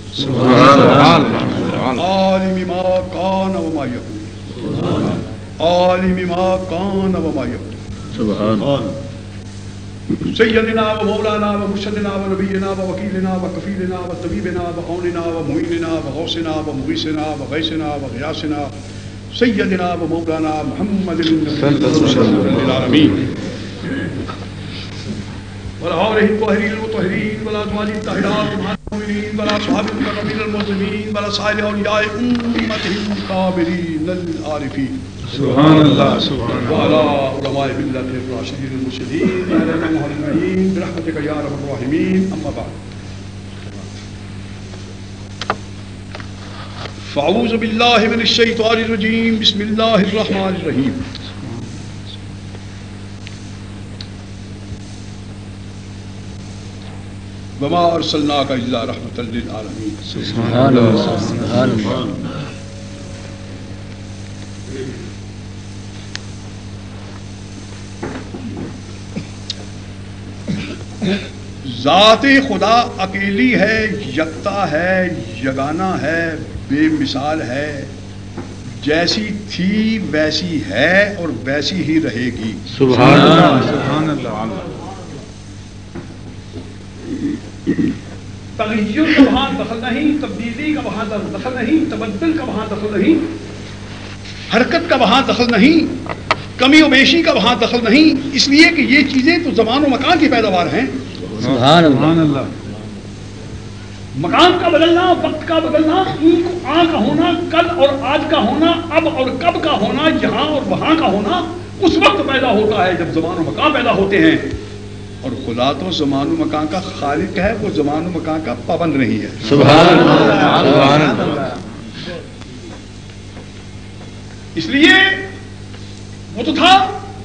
عالم ما کان و ما یکون، عالم ما کان و ما یکون. سیدنا و مولانا و مرشدنا و نبینا و وکیلنا و کفیلنا و طبیبنا و عوننا و معیننا و غوثنا و مغیثنا و غیثنا و غیاثنا سیدنا و مولانا محمد العالمین ولا آلہ الطاہرین المطہرین ولا ازواجہ الطاہرات المؤمنین ولا صحابہ المکرمین المعظمین ولا سائر اولیاء امتہ الکاملین العارفین. سبحان اللہ سبحان اللہ. وعلى علماء ملت الراشدین المرشدین علیہم اجمعین برحمتک یا ارحم الراحمین. اما بعد فاعوذ باللہ من الشیطان الرجیم بسم اللہ الرحمن الرحیم. وما ارسلناک الا رحمۃ للعالمین. سبحان اللہ سبحان اللہ. ذات خدا اکیلی ہے، یکتا ہے، یگانہ ہے، بے مثال ہے، جیسی تھی ویسی ہے اور ویسی ہی رہے گی. سبحان اللہ سبحان اللہ. تغیر کا وہاں دخل نہیں، تبدیلی کا وہاں دخل نہیں، تبدل کا وہاں دخل نہیں، حرکت کا وہاں دخل نہیں، کمی و بیشی کا وہاں دخل نہیں، اس لیے کہ یہ چیزیں تو زمان و مکان کی پیداوار ہیں. سبحان اللہ. مکان کا بدلنا، وقت کا بدلنا، اون کو آ کا ہونا، کل اور آج کا ہونا، اب اور کب کا ہونا، یہاں اور وہاں کا ہونا اس وقت پیدا ہوتا ہے جب زمان و مکان پیدا ہوتے ہیں. اور خدا تو زمان و مکان کا خالق ہے، وہ زمان و مکان کا پابند نہیں ہے. سبحان اللہ. اس لیے وہ تو تھا،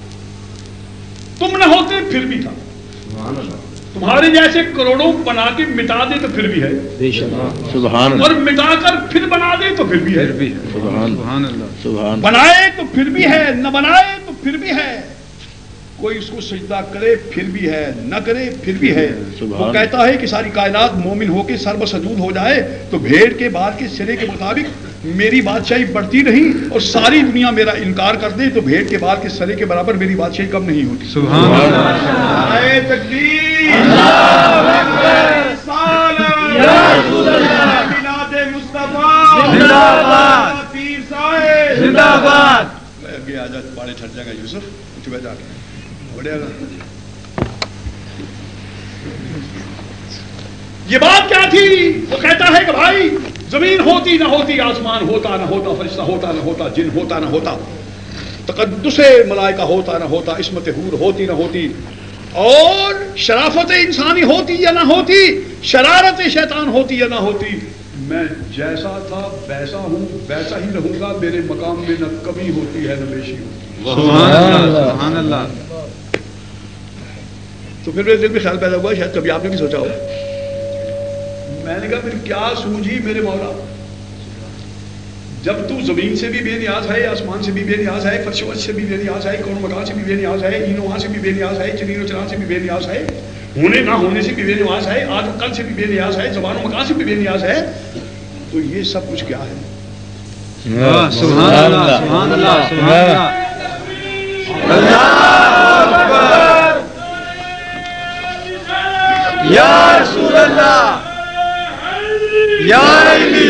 تم نہ ہوتے پھر بھی تھا. تمہارے جیسے کروڑوں بنا کے مٹا دے تو پھر بھی ہے. اور مٹا کر پھر بنا دے تو پھر بھی ہے. سبحان اللہ. بنائے تو پھر بھی ہے، نہ بنائے تو پھر بھی ہے. کوئی اس کو سجدہ کرے پھر بھی ہے، نہ کرے پھر بھی ہے. وہ کہتا ہے کہ ساری کائنات مومن ہو کے سر بسجود ہو جائے تو بھیڑ کے بال کے سرے کے مطابق میری بادشاہی بڑھتی نہیں، اور ساری دنیا میرا انکار کر دے تو بھیڑ کے بال کے سرے کے برابر میری بادشاہی کم نہیں ہوتی. سبحان اللہ. اے تکبیر، اللہ اکبر، صالح یا رسول اللہ، میلاد مصطفیٰ زندہ باد، پیر صاحب زندہ باد. آگے آ جا، پاڑے چھٹ جائے گا یوسف، کچھ بیٹھ جا کے یہ بات کیا تھی؟ وہ کہتا ہے کہ بھائی زمین ہوتی نہ ہوتی، آسمان ہوتا نہ ہوتا، فرشتہ ہوتا نہ ہوتا، جن ہوتا نہ ہوتا، تقدس ملائکہ ہوتا نہ ہوتا، عصمت حور ہوتی نہ ہوتی، اور شرافت انسانی ہوتی یا نہ ہوتی، شرارت شیطان ہوتی یا نہ ہوتی، میں جیسا تھا ویسا ہوں، ویسا ہی رہوں گا. میرے مقام میں نہ کمی ہوتی ہے نہ بیشی ہوتی. سبحان اللہ. تو پھر میرے دل میں خیال پیدا ہوا، شاید کبھی آپ نے بھی سوچا ہو. میں نے کہا پھر کیا سوجھی میرے مولا، جب تو زمین سے بھی بے نیاز ہے، آسمان سے بھی بے نیاز ہے، فرش و عرش سے بھی بے نیاز ہے، کون مکان سے بھی بے نیاز ہے، این و وہاں سے بھی بے نیاز ہے، چنین و چران سے بھی بے نیاز ہے، ہونے نہ ہونے سے بھی بے نیاز ہے، آج و کل سے بھی بے نیاز ہے، زبان و مکان سے بھی بے نیاز ہے، تو یہ سب کچھ کیا ہے؟ سبحان اللہ سبحان اللہ سبحان اللہ. اللہ اکبر یا رسول اللہ یا علی.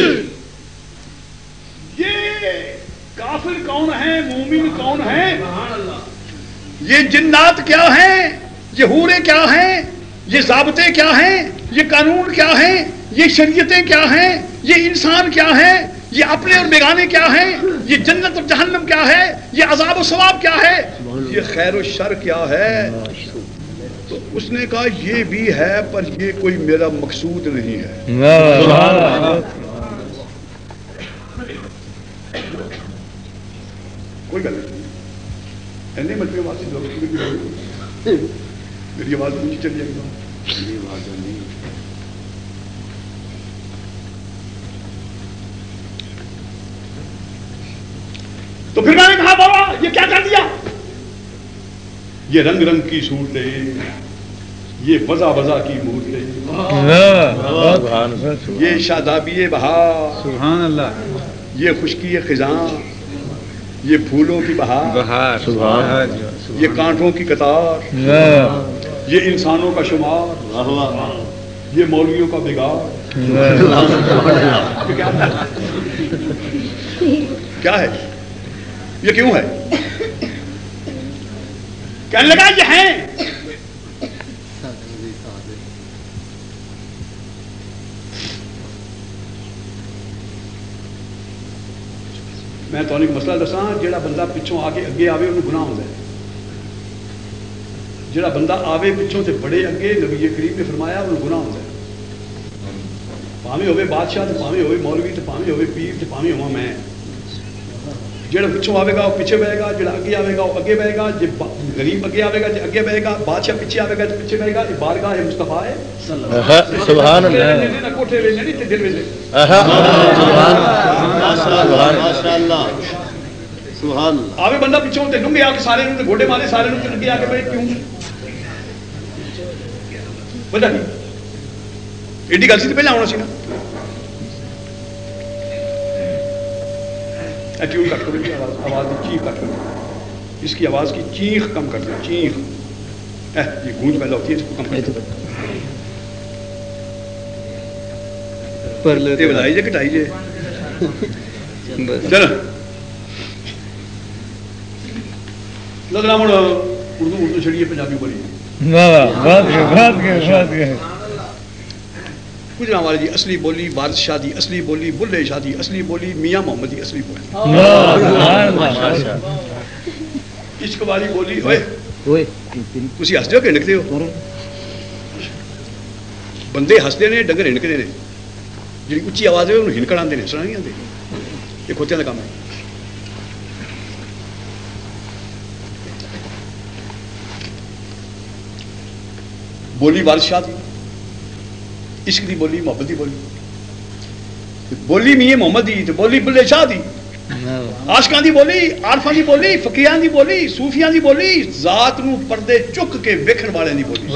یہ کافر کون ہے، مومن کون ہے، یہ جنات کیا ہیں، یہ حوریں کیا ہیں، یہ ضابطے کیا ہیں، یہ قانون کیا ہیں، یہ شریعتیں کیا ہیں، یہ انسان کیا ہیں، یہ اپنے اور بیگانے کیا ہیں، یہ جنت اور جہنم کیا ہے، یہ عذاب و ثواب کیا ہے، یہ خیر و شر کیا ہے. تو اس نے کہا یہ بھی ہے پر یہ کوئی میرا مقصود نہیں ہے. کوئی گل نہیں، میری آواز نیچے چلی جائے گی. تو پھر میں نے کہا بابا یہ کیا کر دیا، یہ رنگ رنگ کی صورتیں، یہ وضع وضع کی مورتیں، یہ شادابی بہار، سبحان اللہ، یہ خشکی خزاں، یہ پھولوں کی بہار، یہ کانٹوں کی قطار، یہ انسانوں کا شمار، یہ مولویوں کا بگاڑ۔ کیا ہے یہ؟ کیوں ہے؟ کہنے لگا یہ ہیں میں تو ایک مسئلہ دساں، جڑا بندہ پچھوں آ کے اگے آوے انہوں گناہ ہوتا ہے، جڑا بندہ آوے پچھوں سے بڑے اگے، نبی کریم نے فرمایا انہوں گناہ ہوتا ہے، پاویں ہوئے بادشاہ تے پاویں ہوئے مولوی تے پاویں ہوئے پیر تے پاویں ہوا میں، جڑا پچھوں آئے گا وہ پیچھے بہے گا، جڑا اگے آئے گا وہ اگے بہے گا، جب غریب اگے آئے گا تو اگے بہے گا، بادشاہ پیچھے آئے گا تو پیچھے بہے گا۔ یہ بارگاہ مصطفیٰ ہے، سبحان اللہ، کوٹھے ویلے نہیں تے دل ویلے، آوے بندہ پچھوں تے لنگے آ کے سارے نوں گوڈے مارے، سارے نوں اگے آ کے بھائی کیوں وجہ نہیں ایڈی گل سی تو پہلے آنا سی نا۔ ٹیون کٹ کرو، آواز کی چیخ کٹ کرو، اس کی آواز کی چیخ کم کر دو، چیخ یہ گونج پیدا ہوتی ہے، اس کو کم کر دو، بتائیے کٹائیے چلو لگنا ہوں اردو چھڑیے پنجابی بولیے گجرا والے دی اصلی بولی، وارث شاہ دی اصلی بولی، بلے شاہ دی اصلی بولی، میاں محمد دی اصلی بولی، عشق والی بولی۔ تسی ہسدے ہو کہ ہنکدے ہو؟ بندے ہسدے نے، ڈنگر ہنکدے نے، جی اچھی آواز ہے انہوں ہنکڑ آتے ہیں، سنا نہیں آتے، یہ کھوتیاں کا کام ہے۔ بولی وارث شاہ دی، عشق دی بولی، محبت دی بولی، بولی میاں محمد دی، بولی بلے شاہ دی، عاشقاں دی بولی، عارفاں دی بولی، فقیہاں دی بولی، صوفیاں دی بولی، ذات نو پردے چک کے ویکھن والے دی بولی۔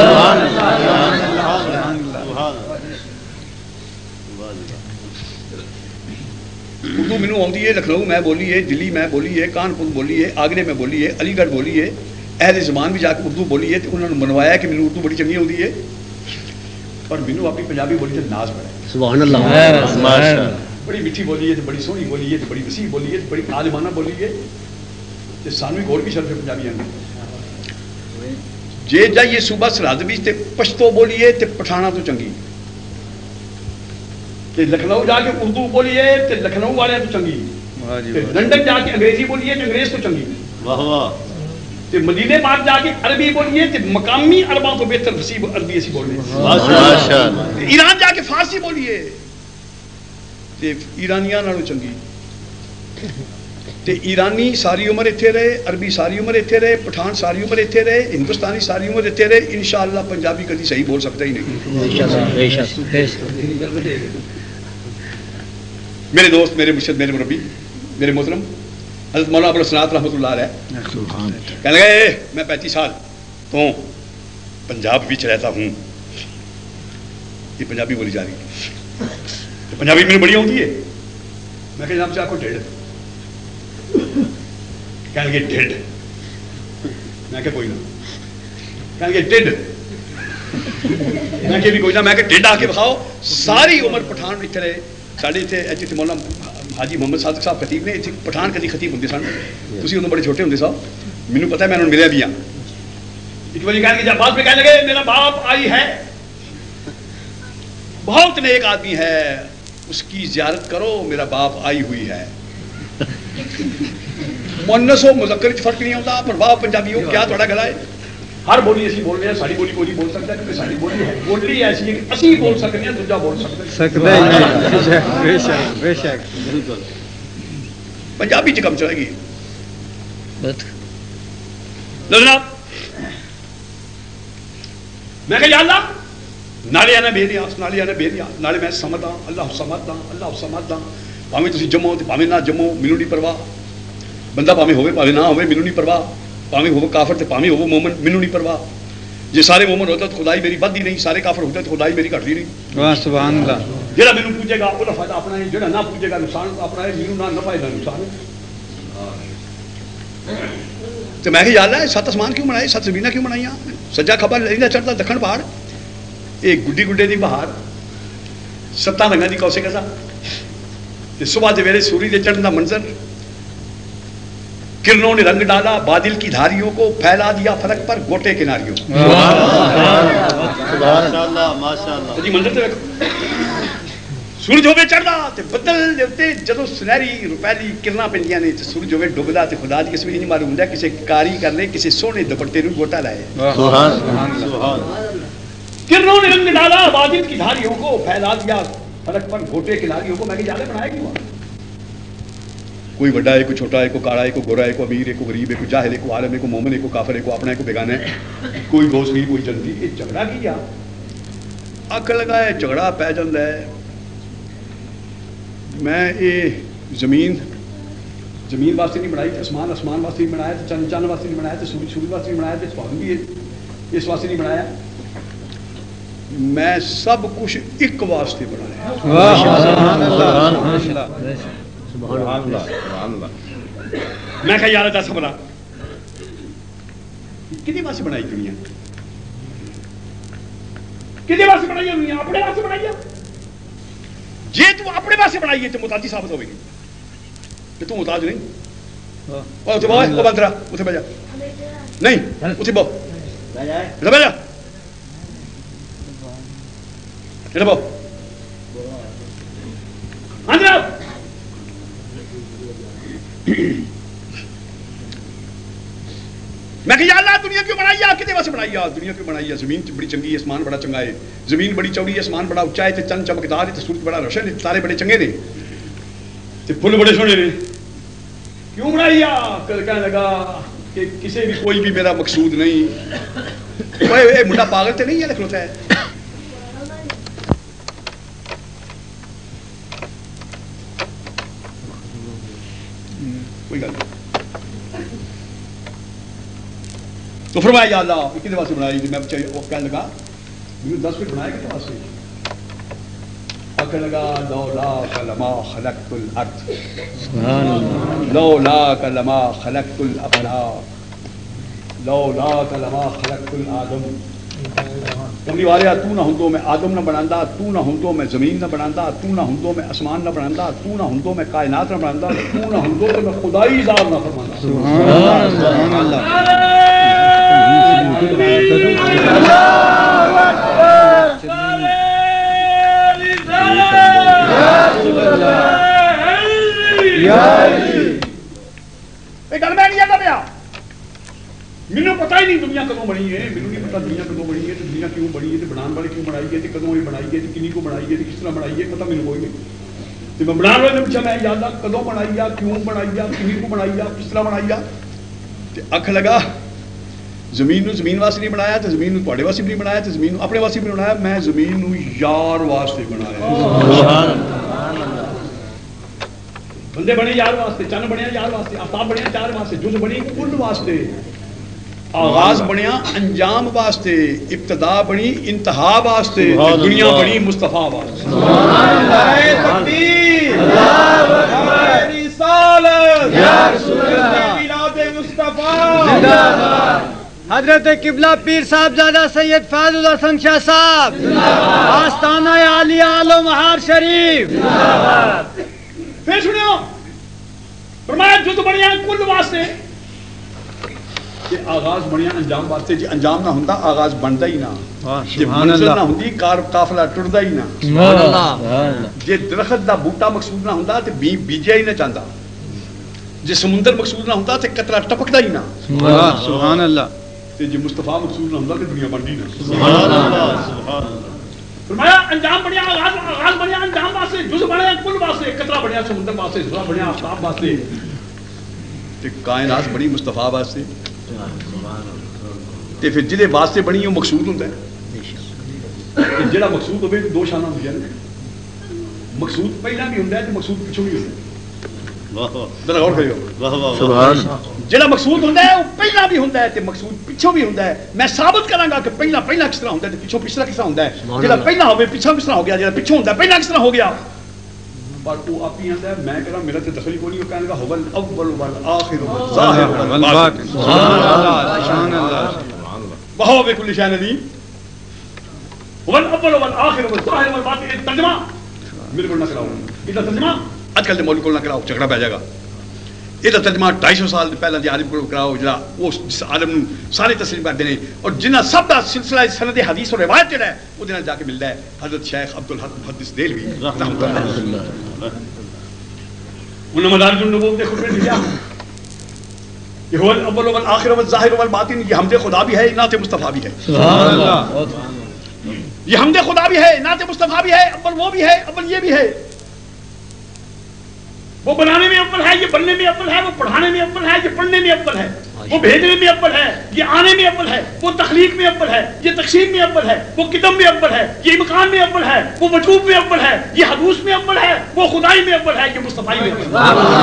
اردو مینوں آتی ہے، لکھنؤ میں بولی ہے، دلی میں بولی ہے، کانپور بولی ہے، آگرے میں بولی ہے، علی گڑھ بولی ہے، اہل زبان بھی جا کے اردو بولی ہے، تو انہوں نے منوایا کہ مینوں اردو بڑی چنگی ہوتی ہے، پر مینوں اپنی پنجابی بولی سے ناز بڑا ہے۔ سبحان اللہ، بڑی میٹھی بولی ہے، بڑی سونی بولی ہے، بڑی وسیع بولی ہے، بڑی عالمانہ بولی ہے، سانوی گور بھی شرف پنجابی ہیں جے جائیے صوبہ سرحد بھی تے پشتو بولی ہے تے پٹھانا تو چنگی، تے لکھنؤ جا کے اردو بولی ہے تے لکھنؤ والے تو چنگی، لنڈن جا کے انگریزی بولی ہے تے انگریز تو چنگی، تے مدینے پاک جا کے عربی بولی ہے تے مقامی عربوں کو بہتر وسیع عربی ایسی بول رہے ہیں، ایران جا کے فارسی بولی ہے تے ایرانیاں نالوں چنگی، تے ایرانی ساری عمر اتھے رہے، عربی ساری عمر اتھے رہے، پٹھان ساری عمر اتھے رہے، ہندوستانی ساری عمر اتھے رہے، انشاءاللہ پنجابی کدی صحیح بول سکتا ہی نہیں۔ میرے دوست، میرے مرشد، میرے مربی، میرے محترم حضرت مولانا ابو الحسنات رحمۃ اللہ علیہ کہنے لگے میں 35 سال تو پنجاب بچ رہتا ہوں، یہ پنجابی بولی جا رہی ہے، پنجابی میرے بڑی ہوتی ہے، میں کہ جناب سے آپ کو ڈیڑھ، کہنے لگے ڈیڑھ، میں کہ کوئی نہ، کہنے لگے ڈیڑھ، میں کہ بھی کوئی نہ، میں کہ ڈیڑھ آ کے بخاؤ، ساری عمر پٹھان اتنے رہے، ساڑھے اتنے مولانا حاجی محمد صادق صاحب خطیب نے اتنے پٹھان کدی خطیب ہوتے سن، تھی ادو بڑے چھوٹے ہوتے صاحب، مینوں پتا ہے میں انہوں نے ملیا بھی ہاں، ایک بار کہنے لگے بعد میں کہنے لگے میرا باپ آئی ہے، بہت نیک آدمی ہے، اس کی زیارت کرو، میرا باپ آئی ہوئی ہے۔ مونس ہو مذکر فرق نہیں ہوتا، پر باپ پنجابی ہو کیا تھوڑا گلا ہے، ہر بولی ایسی بول رہے ہیں، ساری بولی کوئی نہیں بول سکتا کیونکہ ساری بولی ہے، بولی ایسی ہے کہ اسی بول سکتے ہیں، دوجا بول سکتے ہیں، پنجابی چ کم چلے گی جناب۔ میں کہ یا اللہ نالے آنا بے نیاز، نالے آنا بے نیاز، نالے میں سمجھ ہاں، اللہ سمجھ ہاں، اللہ سمجھ ہاں، پاویں تسی جمو تے پاویں نہ جمو، مینوں نہیں پرواہ، بندہ پاویں ہوے پاویں نہ ہوے، مینوں نہیں پرواہ، پاویں ہوے کافر تے پاویں ہوے مومن، مینوں نہیں پرواہ، جی سارے مومن ہوتے تو خدائی میری بدھی نہیں، سارے کافر ہوتے تو خدائی میری گھٹتی نہیں. واہ سبحان اللہ. جہاں مینوں پوچھے گا وہ فائدہ اپنا ہے، جہاں نہ پوچھے گا نقصان اپنا ہے، مینوں نہ نفع نہ نقصان ہے. تو میں کہ یا اللہ 7 آسمان کیوں بنائے، 7 زمیناں کیوں بنائیاں، سجا کھبا لینا چڑھتا دکھن پہاڑ، ایک گڈی گڈے دی بہار 7 رنگاں دی کوسے کسا، صبح کے ویلے سورج کے چڑھنے کا منظر، کرنوں نے رنگ ڈالا بادل کی دھاریوں کو، پھیلا دیا فلک پر گوٹے کناریوں. جی منظر تو سورج ہوے چڑھدا تے بدل دے اوتے جدوں سنہری روپیلی کرنا پیندیاں نے تے سورج ہوے ڈوبدا تے خدا دی قسم نہیں معلوم ہوندا کسے کاری کر لے کسے سونے دوپٹے نوں گوٹا لائے. سبحان سبحان. کرنوں نے رنگ ڈالا بادل کی دھاریوں کو، پھیلا دیا فلک پر گوٹے کناریوں کو. میں کہ جالے بنایا کیوں؟ کوئی بڑا ہے، کوئی چھوٹا ہے، کوئی کاڑا ہے، کوئی گورا ہے، کوئی امیر ہے، کوئی غریب ہے، کوئی جاہل ہے، کوئی عالم ہے، کوئی مومن ہے، کوئی کافر ہے، کوئی اپنا ہے، کوئی بیگانہ ہے، کوئی دوست نہیں، کوئی جنتی. یہ جھگڑا کیا اک لگا ہے، جھگڑا پی جاتا ہے. میں یہ زمین واسطے نہیں بنائی، آسمان واسطے نہیں بنایا، چند واسطے نہیں بنایا، سورج واسطے نہیں بنایا، سوال بھی اس واسطے نہیں بنایا. میں سب کچھ ایک واسطے بنایا. میں کہ یار دس بنا کتنی واسطے بنائی دنیا، کتنی واسطے بنائی دنیا؟ اپنے واسطے بنائی. جی تو اپنے واسطے بنائی ہے تو محتاجی ثابت ہوئے گی کہ تو محتاج نہیں. بندرا اتنے بہ جا، نہیں اتنے بہو بہ جا، میں کہ یا اللہ دنیا کیوں بنائی ہے، کتنے واسطے بنائی ہے؟ دنیا کیوں بنائی ہے؟ زمین بڑی چنگی ہے، آسمان بڑا چنگا ہے. زمین بڑی چوڑی ہے، آسمان بڑا اونچا ہے، تے چند چمکدار ہے، تے سورج بڑا روشن ہے، تارے بڑے چنگے نے، تے پھل بڑے سونے نے. کیوں بنائی ہے؟ کہنے لگا کہ کسی بھی کوئی بھی میرا مقصود نہیں. اے منڈا پاگل تے نہیں ہے کھلوتا ہے. کوئی گل تو فرمایا یا اللہ کتنے واسطے بنائی؟ میں کہنے لگا مجھے 10 منٹ بنایا کتنے واسطے؟ کہنے لگا لولاک لما خلقت الارض، لولاک لما خلقت الافلاک، لولاک لما خلقت الآدم. کملی والے تو نہ ہوں تو میں آدم نہ بناندا، تو نہ ہوں تو میں زمین نہ بناندا، تو نہ ہوں تو میں آسمان نہ بناندا، تو نہ ہوں تو میں کائنات نہ بناندا، تو نہ ہوں تو میں خدائی ذات نہ فرماندا. سبحان اللہ. گل میں نہیں آتا پیا، مینوں پتا ہی نہیں دنیا کدوں بنی ہے، مینوں نہیں پتا دنیا کدوں بنی ہے، دنیا کیوں بنی ہے، بنان والے کیوں بنائی ہے، کدوں یہ بنائی ہے، کنی کو بنائی ہے، کس طرح بنائی ہے، پتا مینوں کوئی نہیں. میں بنان والے نے پوچھا میں یاد آ کدوں بنائی ہے، کیوں بنائی ہے، کنی کو بنائی ہے، کس طرح بنائی ہے. اکھ لگا زمین زمین واسطے نہیں بنایا، تو زمین تواڈے واسطے بھی نہیں بنایا، تو زمین اپنے واسطے بھی نہیں بنایا. میں زمین یار واسطے بنایا. بندے بنے یار واسطے، چند بنیا یار واسطے، آفتاب بنیا یار واسطے، جز بنی کل واسطے، آغاز بنیا انجام واسطے، ابتدا بنی انتہا واسطے، دنیا بنی مصطفیٰ واسطے. حضرت قبلہ پیر صاحبزادہ سید فیض-ul حسن شاہ صاحب، آستانہ عالیہ آلو مہار شریف. پھر سنو فرمایا جز بنیا کل واسطے، کہ آغاز بنیا انجام واسطے. جی انجام نہ ہوندا آغاز بنتا ہی نہ، جی منزل نہ ہوندی قافلہ ٹردا ہی نہ، جی درخت دا بوٹا مقصود نہ ہوندا تے بیجیا ہی نہ چاہتا، جی سمندر مقصود نہ ہوندا تے قطرہ ٹپکدا ہی نہ. سبحان اللہ. تے جی مصطفیٰ مقصود نہ ہوندا تے دنیا بنتی نہ. سبحان اللہ. فرمایا انجام بنیا آغاز بنیا انجام واسطے، جز بنیا کل واسطے، قطرہ بنیا سمندر واسطے، ذرہ بنیا آفتاب واسطے، تے کائنات بنی مصطفیٰ واسطے. تے پھر جہدے واسطے بنی وہ مقصود ہوندا ہے. جہاں مقصود ہوئے دو شانہ ہوندیاں نے، مقصود پہلا بھی ہوندا ہے تے مقصود پچھوں بھی ہوندا ہے. ذرا غور کریو سبحان جڑا مقصود ہوندا ہے وہ پہلا بھی ہوندا ہے تے مقصود پیچھوں بھی ہوندا ہے. میں ثابت کراں گا کہ پہلا کس طرح ہوندا ہے تے پیچھوں کس طرح ہوندا ہے. جڑا پہلا ہوے پیچھوں کس طرح ہو گیا, جڑا پیچھوں ہوندا ہے پہلا کس طرح ہو گیا. پر وہ آپ ہی آتا ہے میں کہنا میرا تے دخل کوئی نہیں, وہ کہنے لگا هو الاول والآخر والظاہر والباطن. سبحان اللہ وهو بكل شيء عليم. هو الاول والآخر والظاہر والباطن. ترجمہ میرے کو نہ کراؤ, یہ ترجمہ اج کل دے مولوی کو نہ کراؤ, جھگڑا پہ جائے گا. یہ ترجمہ 250 سال پہلے دے عالم کو کراؤ جڑا وہ جس عالم نو سارے تسلیم کرتے ہیں, اور جنہ سب دا سلسلہ سند حدیث اور روایت جڑا ہے وہ دے جا کے ملتا ہے حضرت شیخ عبدالحق محدث دہلوی رحمۃ اللہ علیہ. انہوں نے مدارج النبوت کے خطبے دیا کہ هو الاول والآخر والظاہر والباطن. یہ حمد خدا بھی ہے, نعت مصطفیٰ بھی ہے. سبحان اللہ. یہ حمد خدا بھی ہے, نعت مصطفیٰ بھی ہے, اول وہ بھی ہے, اول یہ بھی ہے. وہ بنانے میں اول ہے, یہ بننے میں اول ہے. وہ پڑھانے میں اول ہے, یہ پڑھنے میں اول ہے. وہ بھیجنے میں اول ہے, یہ آنے میں اول ہے. وہ تخلیق میں اول ہے, یہ تقسیم میں اول ہے. وہ قدم میں اول ہے, یہ امکان میں اول ہے. وہ وجوب میں اول ہے, یہ حدوث میں اول ہے. وہ خدائی میں اول ہے, یہ مصطفائی میں اول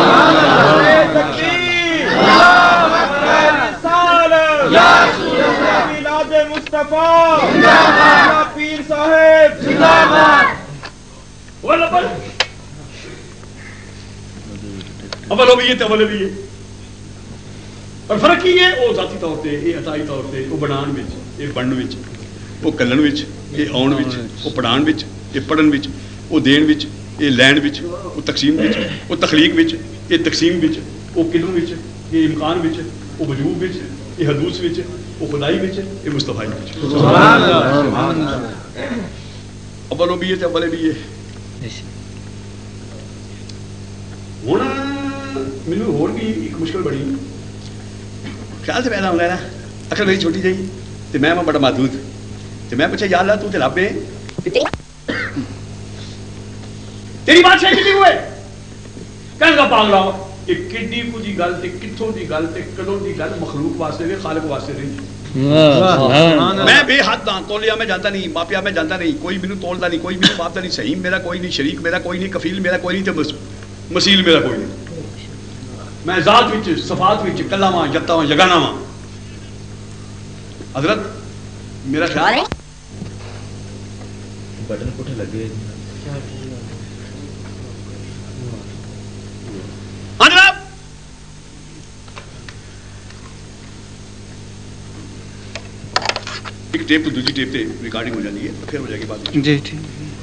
ہے. اول بھی یہ اول بھی یہ, اور فرق ہی ہے وہ ذاتی طور پہ, یہ عطائی طور پہ. وہ بنان وچ, یہ بنن وچ, وہ کلن وچ, یہ آن وچ, وہ پڑھان وچ, یہ پڑھن وچ, وہ دین وچ, یہ لین وچ, وہ تقسیم وچ, وہ تخلیق وچ, یہ تقسیم وچ, وہ قدم وچ, یہ امکان وچ, وہ وجوب وچ, یہ حدوث وچ, وہ خدائی وچ, یہ مصطفائی وچ. سبحان اللہ. اول بھی یہ تے اول بھی یہ. ہوں مینوں ہور بھی ایک مشکل بڑی خیال سے پیدا ہوگا نا, اکل میری چھوٹی جی تو میں بڑا محدود, تو میں پوچھا یا اللہ تو رب ہے, تیری بادشاہی کتنی ہوئے, کہنے کا پاگلا یہ کڈی کو دی گل تے کتھوں دی گل تے کدوں دی گل مخلوق واسطے نہیں, خالق واسطے نہیں. میں بے حد ہاں, تولیا میں جانتا نہیں, ماپیا میں جانتا نہیں, کوئی مینوں تولدا نہیں, کوئی مینوں ماپدا نہیں, صحیح میرا کوئی نہیں, شریک میرا کوئی نہیں, کفیل میرا کوئی نہیں, تے مسیل میرا کوئی نہیں. میں ذات وچ صفات وچ کلا واں, یتا واں, یگانا واں. حضرت میرا خیال بٹن پٹھے لگے. ہاں جناب, ایک ٹیپ تو دوسری ٹیپ تے ریکارڈنگ ہو جاتی ہے, پھر ہو جائے گی بات. جی ٹھیک.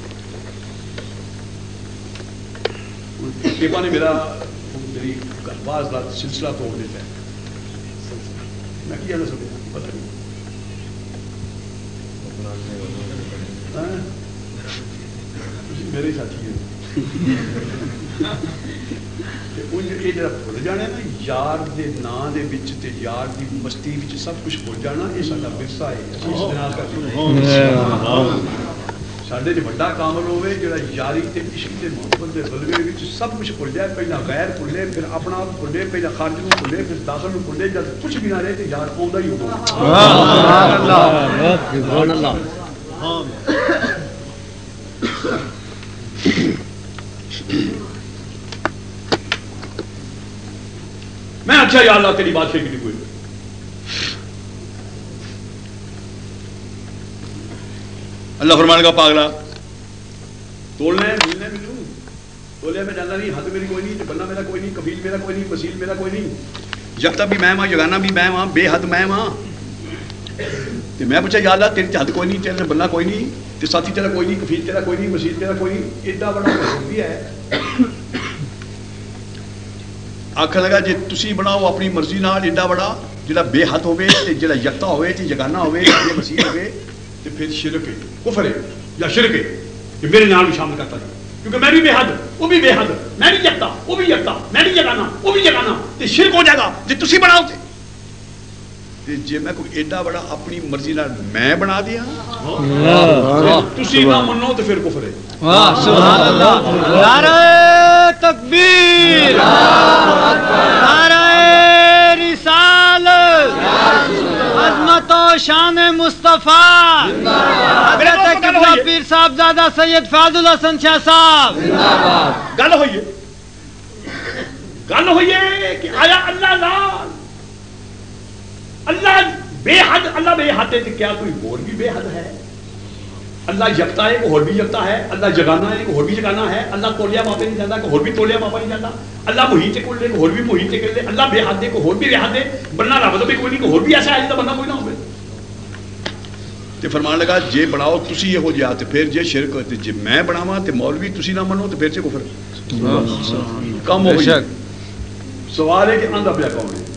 ٹیپا نے میرا میری بعض رات سلسلہ توڑ دیتا ہے. میں کیا نہ سکتا, پتہ نہیں میرے ساتھی ہے. یہ جڑا بھول جانا نا یار دے نام دے وچ تے یار دی مستی وچ سب کچھ بھول جانا, یہ ساڈا ورثہ ہے. ساڈے جو بڑا کامل ہوئے جڑا یاری تے عشق تے محبت دے غلبے وچ سب کچھ بھول جائے, پہلا غیر بھولے, پھر اپنا آپ بھولے, پہلا خارج نو بھولے, پھر داخل نو بھولے, جب کچھ بھی نہ رہے تے یار آوندا ہی ہوگا. سبحان اللہ, سبحان اللہ. میں اچھا یا اللہ تیری بادشاہی کی کوئی اللہ فرمانے کا پاگلا تولنا ہے, ملنا ہے, ملوں تولیا میں جانا نہیں, حد میری کوئی نہیں, بننا میرا کوئی نہیں, کفیل میرا کوئی نہیں, وسیل میرا کوئی نہیں, یکتا بھی میں وہاں, یگانا بھی میں وہاں, بے حد میں وہاں. تو میں پوچھا یا اللہ تیری حد کوئی نہیں, تیرے بننا کوئی نہیں, تے ساتھی تیرا کوئی نہیں, کفیل تیرا کوئی نہیں, وسیل تیرا کوئی نہیں. ایڈا بڑا بھی ہے. آخر لگا جی تسی بناؤ اپنی مرضی نال ایڈا بڑا جڑا بے حد ہوے تے جڑا یکتا ہوے تے یگانا ہوے تے وسیل ہوے, تے پھر شرک ہے, کفر ہے یا شرک ہے کہ میرے نال بھی شامل کرتا ہے, کیونکہ میں بھی بے حد, وہ بھی بے حد, میں بھی یکتا, وہ بھی یکتا, میں بھی یگانا, وہ بھی یگانا, تے شرک ہو جائے گا جی تسی بناؤ تے جی میں کوئی ایڈا بڑا اپنی مرضی نال میں بنا دیا تسی نہ منو تے پھر کفر ہے. سبحان اللہ. نعرہ تکبیر, نعرہ رسالت, عظمت و شان مصطفیٰ, حضرت قبلہ پیر صاحب زادہ سید فیض-ul حسن شاہ صاحب. گل ہوئی ہے, گل ہوئی ہے کہ آیا اللہ لال اللہ بے حد، اللہ بے حد ہے تو کیا کوئی اور بھی بے حد ہے؟ اللہ یکتا ہے کوئی اور بھی یکتا ہے، اللہ جگانا ہے کوئی اور بھی جگانا ہے، اللہ تولیا ماپے نہیں جاتا کوئی اور بھی تولیا ماپا نہیں جاتا، اللہ محیط کر لے کوئی اور بھی محیط کر لے، اللہ بے حد ہے کوئی اور بھی بے حد ہے، بننا رب تو بھی کوئی نہیں، کوئی اور بھی ایسا ہے جیسا بننا کوئی نہ ہو۔ تے فرمان لگا جے بناؤ تسی یہ ہو جا تے پھر جے شرک تے جے میں بناواں تے مولوی تسی نہ منو تے پھر جے کفر کم ہو گئی۔ سوال ہے کہ آندا پیا کون ہے؟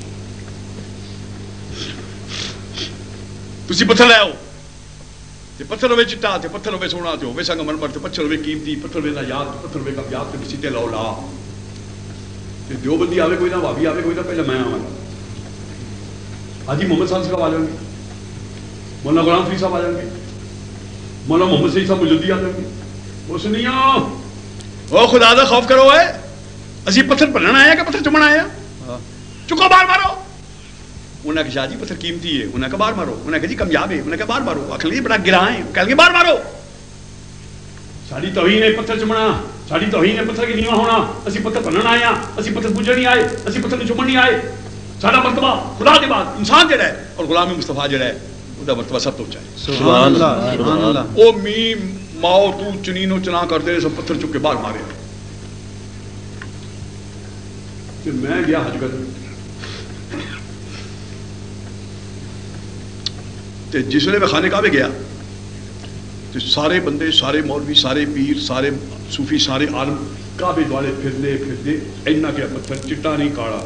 تسی پتھر لے آؤ تے پتھر ہوے چٹا تے پتھر ہوے سونا تے ہوے سنگ مرمر تے پتھر ہوے قیمتی، پتھر ہوے نایاب، پتھر ہوے کامیاب تے کسی تے لاؤ لا تے دیوبندی آوے کوئی نہ، بھابی آوے کوئی نہ، پہلے میں آواں گا، حاجی محمد صاحب صاحب آ جائیں گے، مولانا غلام فرید صاحب آ جائیں گے، مولانا محمد سعید صاحب مجدی آ جائیں گے، وہ سنیا او خدا دا خوف کرو ہے، اسی پتھر بھنن آیا کہ پتھر چمن آیا؟ چکو بار مارو۔ انہوں نے کہا شاہ جی پتھر قیمتی ہے، انہوں نے کہا بار مارو، انہوں نے کہا جی کامیاب ہے، انہوں نے کہا بار مارو، آخر یہ بڑا گراں ہے، کہہ گے بار مارو۔ ساری توہین ہے پتھر چمنا، ساری توہین ہے پتھر کی نیواں ہونا، اسی پتھر بھنن آئے ہیں، اسی پتھر پوجن نہیں آئے، اسی پتھر چمن نہیں آئے، سارا مرتبہ خدا کے بعد انسان جڑا ہے اور غلام مصطفیٰ جڑا ہے وہ مرتبہ سب تو اونچا ہے۔ سبحان اللہ سبحان اللہ۔ او میم ماؤ تو چنینو چنا کرتے سب پتھر چک کے باہر مارے۔ میں گیا حج کر تے جس ویلے میں خانے کعبے گیا تے سارے بندے، سارے مولوی، سارے پیر، سارے صوفی، سارے عالم کعبے دوالے پھردے پھردے اینا کیا پتھر چٹا نہیں کاڑا،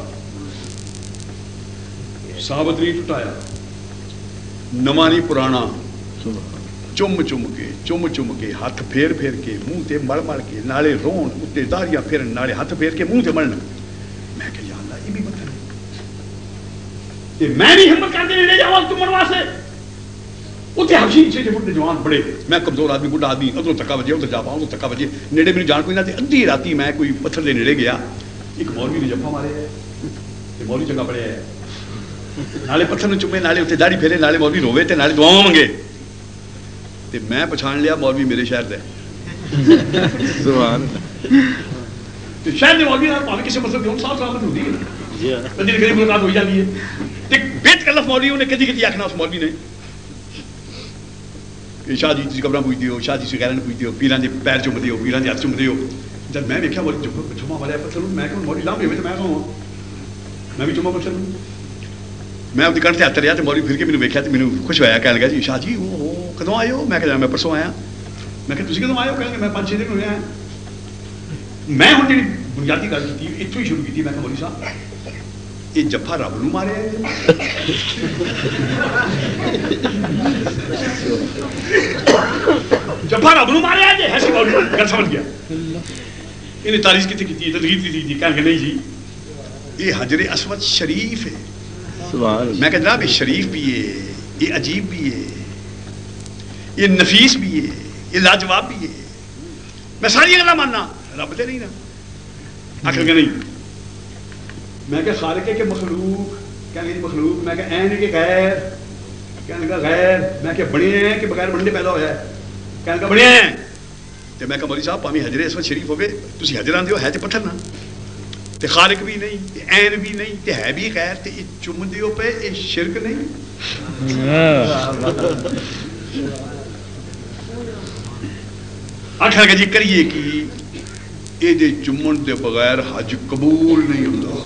ثابت نہیں ٹوٹایا، نواں نہیں پرانا، چم چم کے ہاتھ پھیر پھیر کے منہ تے مل مل کے نالے رون اتنے داڑیاں پھرن نالے ہاتھ پھیر کے منہ تے ملن۔ میں کہ یا اللہ یہ بھی پتھر ہے، میں نہیں ہمت کر کے لے جاؤں تم منوا سے اتنے حبشی چھے فٹ جوان بڑے، میں کمزور آدمی بڑھا آدمی، ادھر تکا بجے ادھر جا پاؤں ادھر تکا بجے، نیڑے میری جان کوئی نہ تھی، ادھی راتی میں کوئی پتھر دے نیڑے گیا، ایک مولوی نے جفا مارے ہے، مولوی چنگا پڑے ہے، نالے پتھر نے چومے، نالے اتنے داڑھی پھیرے، نالے مولوی روے تے نالے دعاواں منگے، تے میں پہچان لیا مولوی میرے شہر دے سبحان تے شہر دے مولوی نال پاویں کسے مسئلے دی صاف سلامت ہوندی ہے، کدی کدی ملاقات ہو جاتی ہے، تے بیت کلف مولوی نے کدی کدی آکھنا اس مولوی نے کہ شاہ جی تسی قبراں پوجدے ہو، شاہ جی تسی غیراں پوجدے ہو، پیراں دے پیر چومدے ہو، پیراں دے ہاتھ چومدے ہو۔ جب میں ویکھیا مولوی چوما ماریا پتھر، میں کہ مولوی لامبے ہوئے تے میں کہاں میں بھی چوما پتھر، میں اپنی کنٹھ تے ہاتھ رہیا تے مولوی پھر کے مینوں ویکھیا تے مینوں خوش ہویا، کہنے لگا جی شاہ جی وہ کدوں آئے ہو؟ میں کہ میں پرسوں آیا۔ میں کہ تسی کدوں آئے ہو؟ کہنے میں 5-6 دن ہوئے ہیں۔ میں ہن جی بنیادی گل کی اتوں ہی شروع کی، میں کہ مولوی صاحب یہ جفا رب نو مارے جفا رب نو مارے جی ایسی گل سمجھ گیا، انہیں تاریخ کتنے کی تدریس کی تھی، کہنے نہیں جی یہ حجر اسود شریف ہے۔ سبحان میں کہ جناب یہ شریف بھی ہے، یہ عجیب بھی ہے، یہ نفیس بھی ہے، یہ لاجواب بھی ہے، میں ساری گلا ماننا، رب تے نہیں نا آخر کہ نہیں۔ میں کہ خالق ہے کہ مخلوق؟ کہنے مخلوق، میں کہ این کہ غیر، کہنے کا غیر، میں کہ بڑے ہیں کہ بغیر بننے پیدا ہوا ہے، کہنے کا بڑے ہیں۔ تو میں کہ مولوی صاحب پامی حجر اسود شریف ہوئے تسی حجر آندے ہو، ہے تے پتھر نا، تے خالق بھی نہیں، تے این بھی نہیں، تے ہے بھی غیر، تے یہ چم دیو پہ یہ شرک نہیں؟ آخر کہ جی کریے کی یہ دے چمن دے بغیر حج قبول نہیں ہوتا۔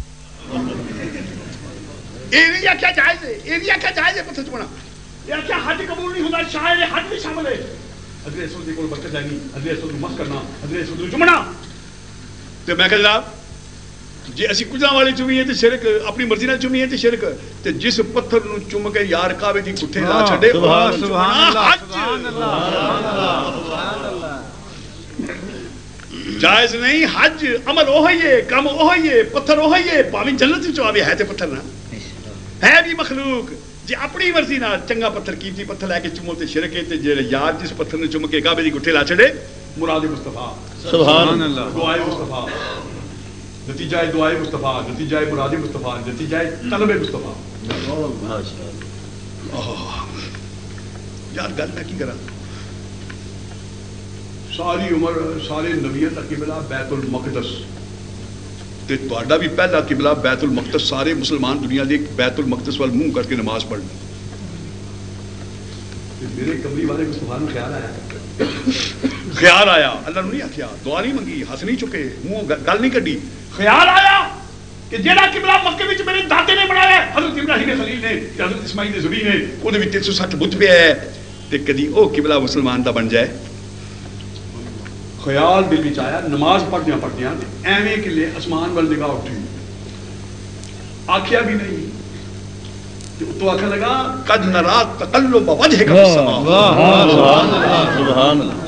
یہ نہیں آخیا جائز ہے، یہ نہیں آخیا جائز ہے پتھر چمنا، یہ آخیا حج قبول نہیں ہوتا، شاید حج بھی شامل ہے۔ حضرت اسود دے کول برکت جانی، حضرت اسود نو مس کرنا، حضرت اسود نو چمنا۔ تو میں کہ جناب جی اسی کجاں والے چومیے تے شرک، اپنی مرضی نال چومیے تے شرک، تے جس پتھر نو چم کے یار کعبے دی کٹھے لا چھڈے سبحان اللہ سبحان اللہ سبحان اللہ۔ جائز نہیں، حج عمل وہی ہے، کام وہی ہے، پتھر وہی ہے، پاویں جنت وچ آوے ہے تے پتھر نہ ہے بھی مخلوق، جی اپنی مرضی نال چنگا پتھر قیمتی پتھر لے کے چمو تے شرک ہے، تے جڑے یار جس پتھر نو چم کے کعبے دی گٹھے لا چھڑے مراد مصطفیٰ، سبحان اللہ، دعائے مصطفیٰ، نتیجہ دعائے مصطفیٰ، نتیجہ مراد مصطفیٰ، نتیجہ طلب مصطفیٰ۔ یار گل میں کی کراں، ساری عمر سارے نبیوں تک قبلہ بیت المقدس، تے تہاڈا بھی پہلا قبلہ بیت المقدس، سارے مسلمان دنیا دے بیت المقدس وال منہ کر کے نماز پڑھنا. میرے کملی والے مصطفیٰ نوں خیال آیا، اللہ نے نہیں آخیا، دعا نہیں منگی، ہس نہیں چکے، منہ گل نہیں کڈی، خیال آیا کہ جہاں قبلہ مکے وچ میرے دادے نے بنایا، حضرت ابراہیم خلیل نے، حضرت اسماعیل زبی نے، وہ 360 بت پہ ہے، تے کدی او قبلہ مسلمان دا بن جائے. خیال دل وچ آیا، نماز پڑھدیاں ایویں کہ لے آسمان وال نگاہ اٹھی، آخیا بھی نہیں، تو آخر لگا قد نرا تقلب وجهك في السماء، سبحان اللہ،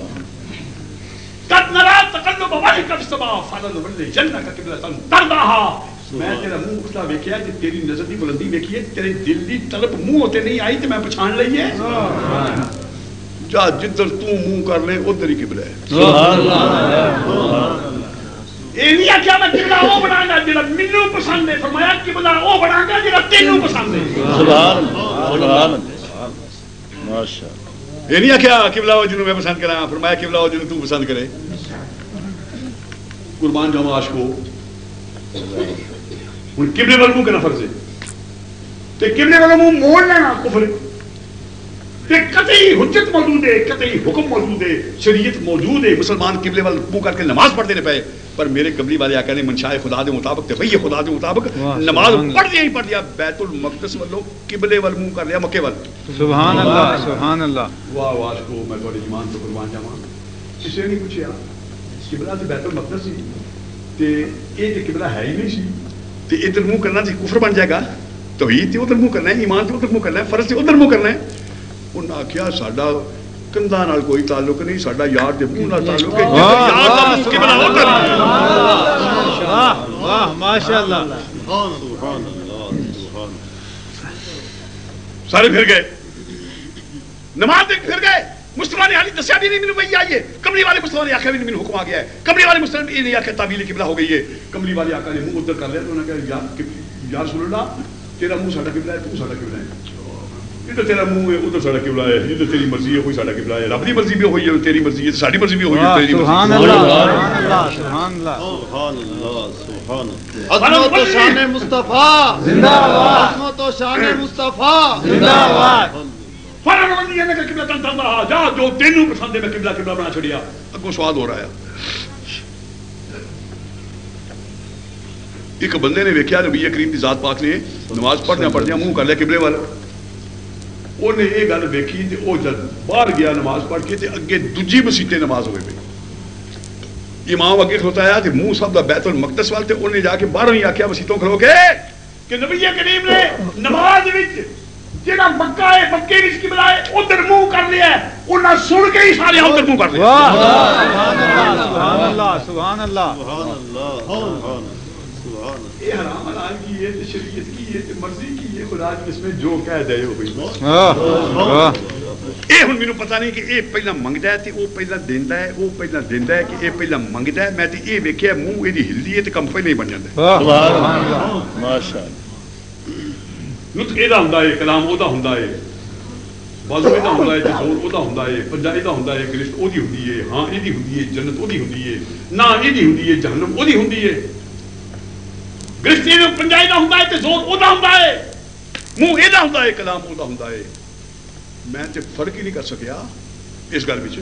قد نرا تقلب وجهك في السماء فلنولينك قبلة ترضاها. میں تیرا منہ اٹھتا ویکھیا جی تیری نظر دی بلندی ویکھی ہے، تیرے دل دی طلب منہ ہوتے نہیں آئی تے میں پہچان لئی ہے، جا جدھر تو منہ کر لے ادھر ہی قبلہ ہے. سبحان اللہ. یہ نہیں آخیا میں قبلہ وہ بنا گا جڑا مینوں پسند ہے، فرمایا قبلہ وہ بنا گا جڑا تینوں پسند ہے. سبحان اللہ، ماشاءاللہ. یہ نہیں آخیا قبلہ وہ جنوں میں پسند کرا، فرمایا قبلہ وہ جنوں تو پسند کرے. قربان جاواں عاشقو، ہن قبلے وال منہ کرنا فرض ہے، تے قبلے وال منہ موڑ لینا کفر ہے، تے قطعی حجت موجود ہے، قطعی حکم موجود ہے، شریعت موجود ہے، مسلمان قبلے وال منہ کر کے نماز پڑھتے نے پئے. پر میرے قبلی والے آقا نے منشاء خدا دے مطابق تے وہی خدا دے مطابق نماز پڑھ دیا بیت المقدس والوں قبلے وال منہ کر لیا مکے وال. سبحان اللہ، سبحان اللہ. واہ واہ کو میں تہاڈی ایمان تو قربان جاواں. کسے نہیں پوچھیا قبلہ تے بیت المقدس سی تے اے تے قبلہ ہے ہی نہیں سی تے ادھر منہ کرنا تے کفر بن جائے گا. توحید تے ادھر منہ کرنا ہے، ایمان تے ادھر منہ کرنا ہے، فرض تے ادھر منہ کرنا ہے. انہاں آکھیا ساڈا کندھاں نال کوئی تعلق نہیں، ساڈا یار دے منہ نال تعلق ہے. یار دا منہ قبلہ ادھر. واہ واہ ماشاءاللہ، سبحان اللہ، سبحان. سارے پھر گئے نماز دیکھ، پھر گئے. مصطفیٰ نے حالی دسیا بھی نہیں مینوں وہی آئی ہے. کملی والے مصطفیٰ نے آخیا بھی نہیں مینوں حکم آ گیا ہے. کملی والے مصطفیٰ نے نہیں آخیا تعویل قبلہ ہو گئی ہے. کملی والے آقا نے منہ ادھر کر لیا تو انہوں نے کہا یا رسول اللہ تیرا منہ ساڈا قبلہ ہے، تو ساڈا قبلہ ہے. ادھر تیرا منہ ہے، ادھر ساڈا قبلہ ہے. ادھر تیری مرضی ہے، کوئی ساڈا قبلہ ہے. رب دی مرضی بھی ہوئی ہے، تیری مرضی ہے، ساڈی مرضی بھی ہوئی ہے، تیری مرضی. سبحان اللہ، سبحان اللہ، سبحان اللہ، سبحان اللہ. عظمت و شان مصطفیٰ زندہ باد، عظمت و شان مصطفیٰ زندہ باد. فلنولینک قبلۃ ترضاها، جا جو تینوں پسند ہے میں قبلہ بنا چھڑیا. اگوں سوال ہو رہا ہے. ایک بندے نے ویکھیا نبی کریم دی ذات پاک نے نماز پڑھدیاں منہ کر لیا قبلے وال. انہیں یہ گل ویکھی تے او جد باہر گیا نماز پڑھ کے تے اگے دوجی مسیتے نماز ہوئے پئی. امام اگے کھلوتا ہے تے منہ سب دا بیت المقدس وال تے انہیں جا کے باہر ہی آکھیا مسیتوں کھلو کے کہ نبی کریم نے نماز وچ جہاں مکہ ہے مکے وچ قبلہ ہے ادھر منہ کر لیا ہے. انہاں سن کے ہی سارے ادھر منہ کر لیا. سبحان اللہ، سبحان اللہ، سبحان اللہ. یہ حرام حلال کی ہے، شریعت کی ہے، مرضی کی ہے، خدا کی اس میں جو کہہ دے ہو بھائی. اے ہن مینوں پتہ نہیں کہ اے پہلا منگدا ہے تے او پہلا دیندا ہے، او پہلا دیندا ہے کہ اے پہلا منگدا ہے. میں تے اے ویکھیا منہ ایدی ہلدی ہے تے کم پہلے ہی بن جاندا ہے. سبحان اللہ، ماشاءاللہ. نطق ایدا ہوندا ہے، کلام اودا ہوندا ہے، بازو ایدا ہوندا ہے، زور اودا ہوندا ہے، پنجہ ایدا ہوندا ہے، گرفت اودی ہوندی ہے، ہاں ایدی ہوندی ہے، جنت اودی ہوندی ہے، نا ایدی ہوندی ہے، جہنم اودی ہوندی ہے. گرفت ایدا پنجہ ایدا ہوندا ہے تے زور اودا ہوندا ہے، منہ ایدا ہوندا ہے، کلام اودا ہوندا ہے. میں تے فرق ہی نہیں کر سکیا اس گل وچ.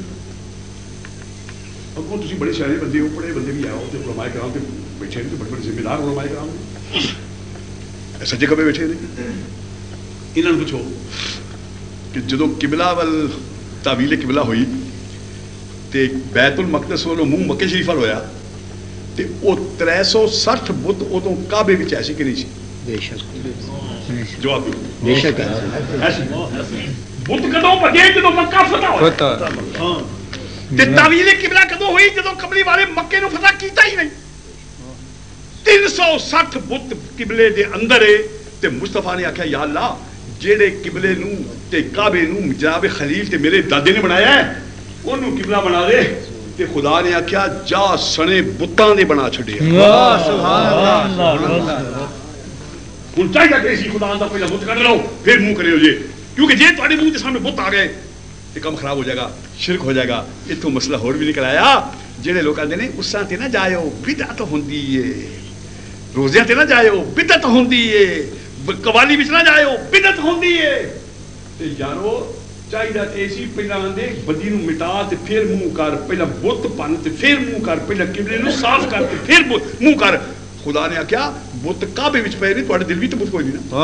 اگوں تسی بڑے سیانے بندے ہو، پڑھے بندے بھی آؤ تے علماء کرام تے بیٹھے نے تے بڑے بڑے ذمہ دار علماء کرام نے سجے کبے بیٹھے نے. انہاں نوں پوچھو کہ جدوں قبلہ وال تعویل قبلہ ہوئی تے بیت المقدس والوں منہ مکے شریف وال ہویا تے او 360 بت ادوں کعبے وچ ایسی کہ نہیں سی؟ بے شک. جواب دو. بے شک ایسی بت کدوں بھجے جدوں مکہ فتح ہویا. تے تعویل قبلہ کدوں ہوئی جدوں قبلی والے مکے نوں فتح کیتا ہی نہیں. 360 بت قبلے دے اندر ہے تے مصطفیٰ نے آکھیا یا اللہ جیڑے قبلے نوں تے کعبے نوں جناب خلیل تے میرے دادے نے بنایا ہے اونوں قبلہ بنا دے. تے خدا نے آکھیا جا سنے بتاں دے بنا چھڈیا. سبحان اللہ. ہن چاہیے کہ اسی خدا دا پہلا بت کر لو پھر منہ کریو جی، کیونکہ جے تہاڈے منہ دے سامنے بت آ گئے تے کم خراب ہو جائے گا، شرک ہو جائے گا. اتوں مسئلہ ہور بھی نکل آیا جہے لوگ آتے ہیں اساں تے نہ جاؤ بدعت ہوندی ہے. روزے تے نہ جائے ہو بدعت ہوندی ہے قوالی وچ نہ جائے ہو بدعت ہوندی ہے تے یارو چاہیے ایسی پہلا آندے بدی نو مٹا تے پھر منہ کر پہلا بت پن تے پھر منہ کر پہلا قبلے نو صاف کر تے پھر منہ کر خدا نے آخیا بت کعبے وچ پے نہیں تواڈے دل وچ تے بت کوئی نہیں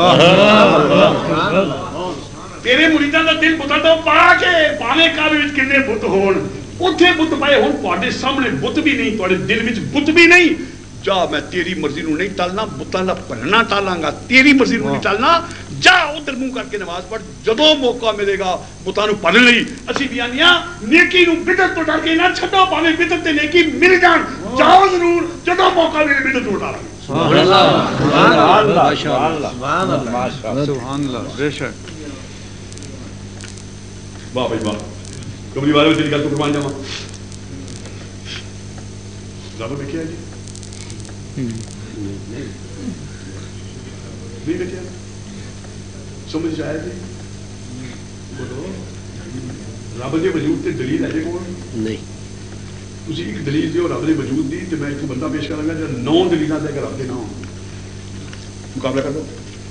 نا تیرے مریداں دا دل بتاں تو پا کے پاویں کعبے وچ کنے بت ہون اوتھے بت پائے ہون تواڈے سامنے بت بھی نہیں تواڈے دل وچ بت بھی نہیں جا میں تیری مرضی نو نہیں ٹالنا بتاں دا پڑھنا ٹالاں گا تیری مرضی نو نہیں ٹالنا جا ادھر منہ کر کے نماز پڑھ جدوں موقع ملے گا بتاں نو پڑھن لئی اسی بھی آندیاں نیکی نو بدعت تو ڈر کے نہ چھڈو پاویں بدعت تے نیکی مل جان جاؤ ضرور جدوں موقع ملے بدعت تو ڈر سبحان اللہ سبحان اللہ ماشاءاللہ سبحان اللہ ماشاءاللہ سبحان اللہ بے شک واہ بھائی واہ کبھی والے تیری گل تو قربان جاواں رب دیکھیا جی نہیں بیٹھیا سمجھ آیا جی بولو رب کے وجود سے دلیل ہے جی کون نہیں تھی ایک دلیل دیو رب کے وجود دی تو میں ایک بندہ پیش کروں گا جو 9 دلیل دے کے رب کے نام مقابلہ کر دو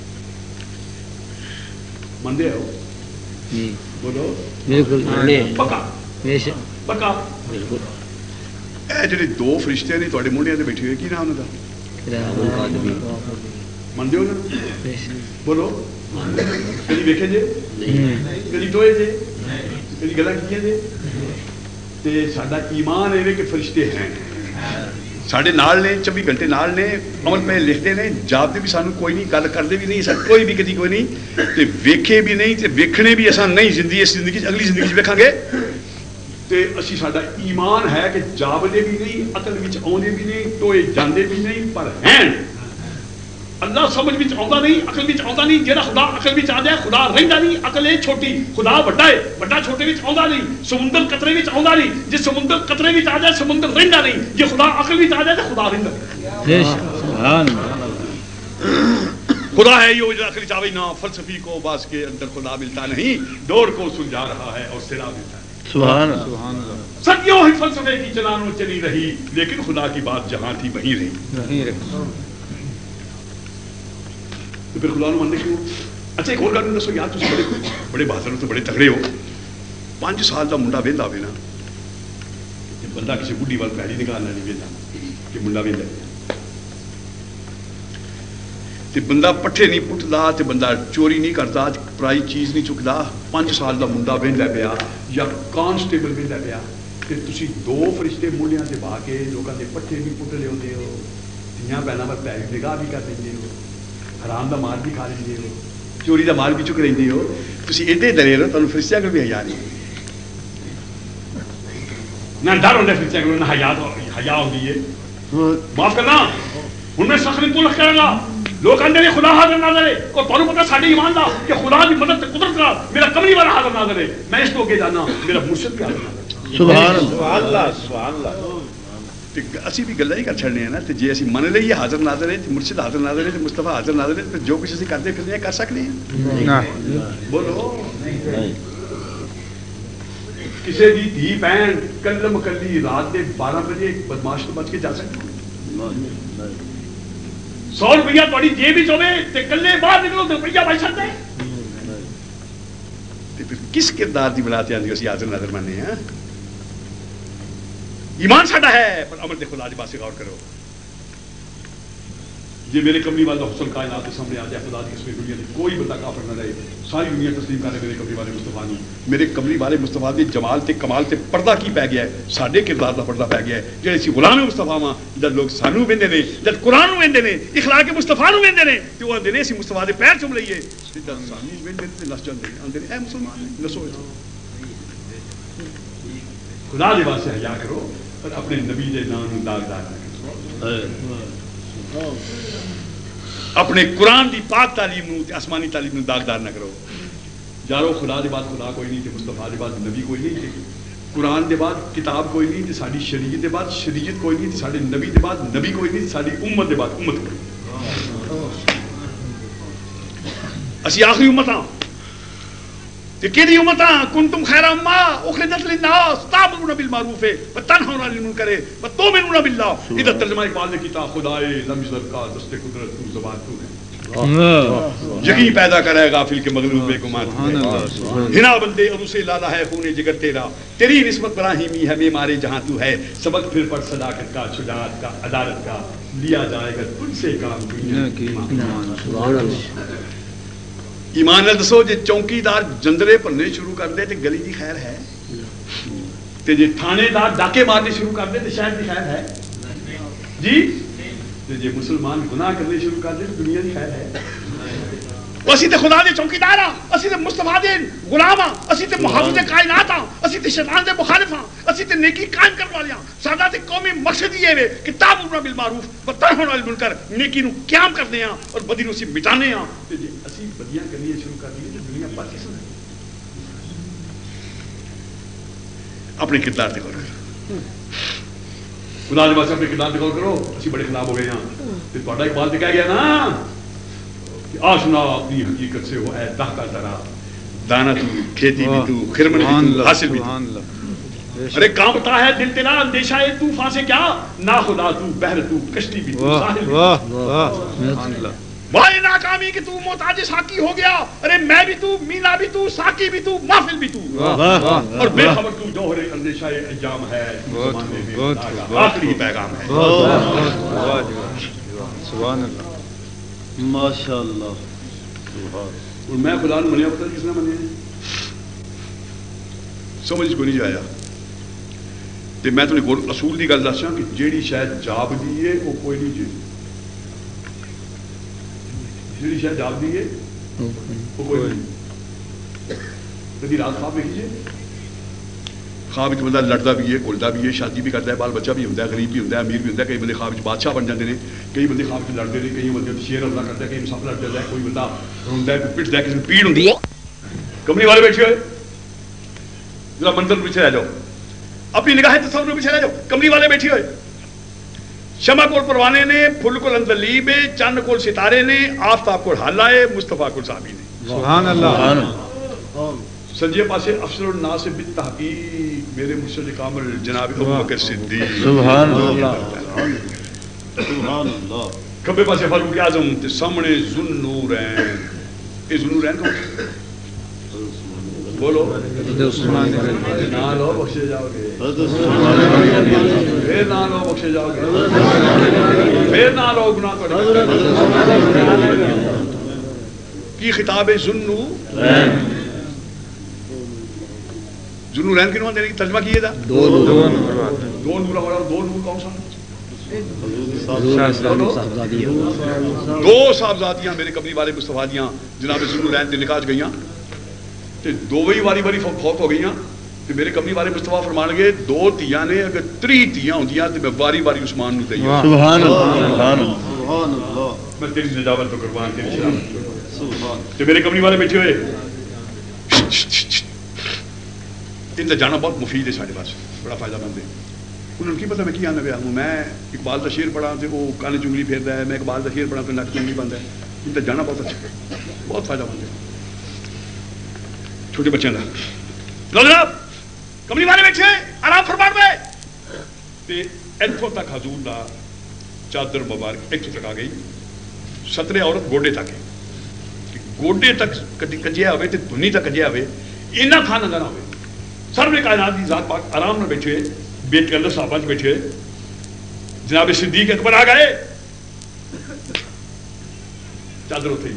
مندے ہو بولو بالکل پکا پکا بالکل اے جڑے 2 فرشتے نے تواڈے منڈیاں تے بیٹھے ہوئے کی نام انہاں دا مندے ہو نا بولو کدی ویکھے جے کدی ٹوئے جے کدی گلاں کیتیاں جے تے ساڈا ایمان ہے کہ فرشتے ہیں ساڈے نال نے 24 گھنٹے نال نے عمل پہ لکھتے نے جاپتے بھی سانو کوئی نہیں گل کرتے بھی نہیں سانو کوئی بھی کدی کوئی نہیں تے ویکھے بھی نہیں تے ویکھنے بھی اساں نہیں زندگی اس زندگی اگلی زندگی ویکھاں گے تے اسی ساڈا ایمان ہے کہ جاپدے بھی نہیں عقل وچ آوندے بھی نہیں ٹوئے جاندے بھی نہیں پر ہیں اللہ سمجھ وچ آوندا نہیں عقل وچ آوندا نہیں جڑا خدا عقل وچ آ جائے خدا رہندا نہیں عقل ہے چھوٹی خدا بڑا ہے بڑا چھوٹے وچ آوندا نہیں سمندر قطرے وچ آوندا نہیں جے سمندر قطرے وچ آ جائے سمندر رہندا نہیں جے خدا عقل وچ آ جائے تے خدا رہندا سبحان خدا ہے یہ جو عقل وچ آوے نہ فلسفی کو باز کے اندر خدا ملتا نہیں ڈور کو سلجھا رہا ہے اور سرا ملتا ہے سبحان اللہ صدیوں ہی فلسفے کی چلانوں چلی رہی لیکن خدا کی بات جہاں تھی وہیں رہی تو پھر خدا نو مننے کیوں اچھا ایک اور گل دسو یار تسی بڑے بہادر ہو تو بڑے تگڑے ہو 5 سال دا منڈا ویلا ہوے نا بندہ کسی بڈھی وال پیڑی نکالنا نہیں ویلا کہ منڈا ویلا تے بندہ پٹھے نہیں پٹدا تے بندہ چوری نہیں کرتا پرائی چیز نہیں چکدا 5 سال دا منڈا ویلا پیا یا کانسٹیبل ویلا پیا تے تسی 2 فرشتے مولیاں تے با کے لوکاں دے پٹھے بھی پٹ لیندے ہو دھیاں بہناں پر پیاری نگاہ بھی کر لیندے ہو حرام دا مال بھی کھا لیندے ہو چوری دا مال بھی چک لیندے ہو تسی ایڈے دلیر ہو تانوں فرشتیاں کول بھی حیا نہیں نہ ڈر ہوندا فرشتیاں کول نہ حیا ہوندی ہے معاف کرنا ہن میں سخت نہیں تو کروں گا لوگ آندے نے خدا حاضر ناظر ہے اور تانوں پتہ ساڈے ایمان دا کہ خدا دی مدد تے قدرت نال میرا کملی والا حاضر ناظر ہے میں اس تو اگے جانا میرا مرشد بھی حاضر ناظر سبحان اللہ سبحان اللہ اسی بھی گلاں ہی کر چھڑنے ہیں نا تے جے اسی من لئیے حاضر ناظر ہے تے مرشد حاضر ناظر ہے تے مصطفیٰ حاضر ناظر ہے تے جو کچھ اسی کرتے پھرنے ہیں کر سکتے ہیں بولو کسی دی دھی بہن کلم کلی رات دے 12 بجے بدماش تو بچ کے جا سکتے 100 روپیہ تھوڑی جیب وچ ہوے تے کلے باہر نکلو تے روپیہ بچ سکتا ہے تے پھر کس کردار دی بناتے ہیں اسی حاضر ناظر ماننے ہیں ایمان ساڈا ہے پر عمل دے خدا دی بات سے غور کرو یہ میرے کملی والا حسن کائنات کے سامنے آ جائے خدا کی قسم دنیا کی کوئی بندہ کافر نہ رہے ساری دنیا تسلیم کرے میرے کملی والے مصطفیٰ نو میرے کملی والے مصطفیٰ دے جمال تے کمال تے پردہ کی پی گیا ہے ساڈے کردار دا پردہ پی گیا ہے جڑے اسی غلام مصطفیٰ ہاں جد لوگ سانو ویندے نے جد قرآن نو ویندے نے اخلاق مصطفیٰ نو ویندے نے تے او آندے نے اسی مصطفیٰ دے پیر چوم لئیے تے جد سانو ویندے تے نس جاندے آندے نے اے مسلمان نے نسو خدا دے واسطے حیا کرو پر اپنے نبی دے نام نو داغدار نہ کرو اپنے قرآن دی پاک تعلیم نو تے آسمانی تعلیم نو داغدار نہ کرو یارو خدا دے بعد خدا کوئی نہیں تے مصطفیٰ دے بعد نبی کوئی نہیں تے قرآن دے بعد کتاب کوئی نہیں تے ساڈی شریعت دے بعد شریعت کوئی نہیں تے ساڈے نبی دے بعد نبی کوئی نہیں تے ساڈی امت دے بعد امت کوئی اسی آخری امت ہاں کہ کیڑی امتاں کنتم خیر امہ اخرجت للناس تأمرون بالمعروف وتنہون عن المنکر وتؤمنون باللہ. ادھر ترجمہ اقبال نے کیتا خدائے لم یزل کا دست قدرت تو زبان تو ہے. یقین پیدا کرے غافل کے مغلوب بے گمان ہنا بندے اب اسے لالا ہے خون جگر تیرا تیری نسبت براہیمی ہے معمار جہاں تو ہے. سبق پھر پڑھ صداقت کا شجاعت کا عدالت کا لیا جائے گا تجھ سے کام ایمان نال دسو جے چوکیدار جندرے بھرنے شروع کر دے تے گلی دی خیر ہے تے جے تھانے دار ڈاکے مارنے شروع کر دے تے شہر دی خیر ہے جی تے جے مسلمان گناہ کرنے شروع کر دے تے دنیا دی خیر ہے. اسی تے خدا دے چوکیدار ہاں اسی تے مصطفیٰ دے غلام ہاں اسی تے محافظ کائنات ہاں اسی تے شیطان دے مخالف ہاں اسی تے نیکی قائم کرنے والے ہاں. ساڈا تے قومی مقصد یہ ہے کہ تأمرون بالمعروف وتنہون عن المنکر نیکی نو قیام کرنے ہاں اور بدی نو اسی مٹانے ہاں. تے جے اسی بدیاں کرنی شروع کر دی تے دنیا پاکستان اپنے کردار تے غور کرو خدا دے واسطے اپنے کردار تے غور کرو. اسی بڑے خلاف ہو گئے ہاں تے تہاڈا اقبال تے کہہ گیا نا آشنا اپنی حقیقت سے ہو اے دہ کا ذرا دانا تو کھیتی بھی تو خرمن بھی تو حاصل بھی تو. ارے کانپتا ہے دل تیرا اندیشہ ہے طوفان سے کیا نا خدا تو بحر تو کشتی بھی تو ساحل بھی تو. بھائی ناکامی کہ تو محتاج ساقی ہو گیا. ارے میں بھی تو مینا بھی تو ساقی بھی تو محفل بھی تو اور بے خبر تو جوہر اندیشہ ایام ہے زمانے میں آخری پیغام ہے. سبحان اللہ ماشاء اللہ. اور میں خدا نے منیا پتا کس نے منیا سمجھ کو نہیں آیا. تے میں تمہیں اصول کی گل دساں کہ جیڑی شاید جاب دی ہے وہ کوئی نہیں چیز جیڑی شاید جاب دی ہے وہ کوئی نہیں. کبھی رات خواب دیکھیے خواب بندہ لڑتا بھی ہے کھلتا بھی ہے شادی بھی کرتا ہے بال بچہ بھی ہوتا ہے غریب بھی ہوتا ہے امیر بھی ہوتا ہے. کئی بندے خواب بادشاہ بن جاتے ہیں کئی بندے خواب لڑتے ہیں کئی بندے شیر حملہ کرتا ہے کئی سب لڑ جاتا ہے کوئی بندہ روندا ہے پٹتا ہے کسی کو پیڑ ہوتی ہے. کمپنی والے بیٹھے ہوئے ذرا منظر پیچھے رہ جاؤ اپنی نگاہ تصور میں پیچھے رہ جاؤ. کمپنی والے بیٹھے ہوئے شمع کول پروانے نے پھل کول اندلیب چند کول ستارے نے آفتاب کول حالہ مصطفیٰ کول صحابی نے. سبحان اللہ. سجے پاسے افسر الناس بالتحقیق میرے مرشد کامل جناب ابو بکر صدیق سبحان اللہ سبحان اللہ. کھبے پاسے فاروق اعظم تے سامنے ذوالنورین. اے ذوالنورین کون بولو نہ لو بخشے جاؤ گے پھر نہ لو بخشے جاؤ گے پھر نہ لو گناہ کی خطاب ذوالنورین. ذوالنورین کی دینے کی ترجمہ کیے تھا دو نور ہمارا دو نور کون سا دو صاحبزادیاں میرے قبلی والے مصطفیٰ دیاں جناب ذوالنورین دے نکاح گئیاں تے دو وہی واری واری فوت ہو گئیاں تے میرے قبلی والے مصطفیٰ فرمان گے دو تیاں نے اگر تری تیاں ہوندیاں تے میں واری واری عثمان نو دئیاں. سبحان اللہ. میں تیری نجابت تو قربان تیری شرافت تے میرے قبلی والے بیٹھے ہوئے ان کا جانا بہت مفید ہے سارے پاس بڑا فائدہ مند ہے. انہوں نے کی پتا میں کی آنا پیا ہوں میں اقبال کا شعر پڑھا تو وہ کانے چنگلی پھیرتا ہے میں اقبال کا شعر پڑھا تو نک چنگلی بنتا ہے. ان کا جانا بہت اچھا ہے بہت فائدہ مند ہے چھوٹے بچوں کا. لو جناب کملی والے بیٹھے آرام فرمان میں اتوں تک حضور دا چادر مبارک اتوں تک آ گئی. سترے عورت گوڈے تک گوڈے تک کجیا ہوئے دھنی تک کجیا ہوئے اینا تھان نہ ہوئے. سرو کائنات کی ذات پاک آرام نہ بیٹھے بیت کے اندر صحابہ بیٹھے جناب صدیق اکبر آ گئے چادر اٹھے.